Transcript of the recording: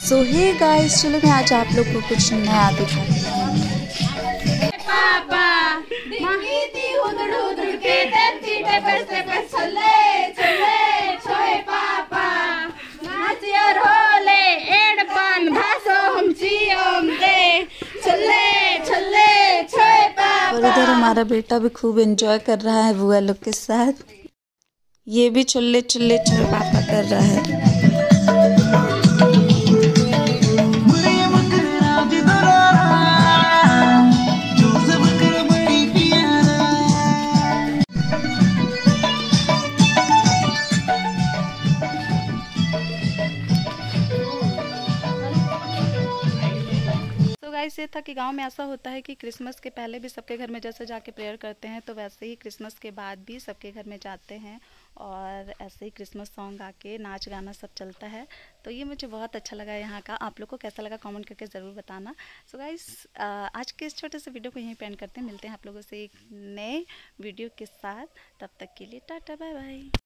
सो hey guys, चलो मैं आज आप लोग को कुछ नया दिखाती हूँ। और इधर हमारा बेटा भी खूब एंजॉय कर रहा है बुआ लोग के साथ। ये भी चुल्ले चुल्ले छोए पापा कर रहा है। गाइस, ये था कि गांव में ऐसा होता है कि क्रिसमस के पहले भी सबके घर में जैसे जाके प्रेयर करते हैं, तो वैसे ही क्रिसमस के बाद भी सबके घर में जाते हैं और ऐसे ही क्रिसमस सॉन्ग आके नाच गाना सब चलता है। तो ये मुझे बहुत अच्छा लगा यहाँ का। आप लोग को कैसा लगा कमेंट करके ज़रूर बताना। सो गाइस, आज के इस छोटे से वीडियो को यहीं पे एंड करते हैं। मिलते हैं आप लोगों से एक नए वीडियो के साथ। तब तक के लिए टाटा बाय बाय।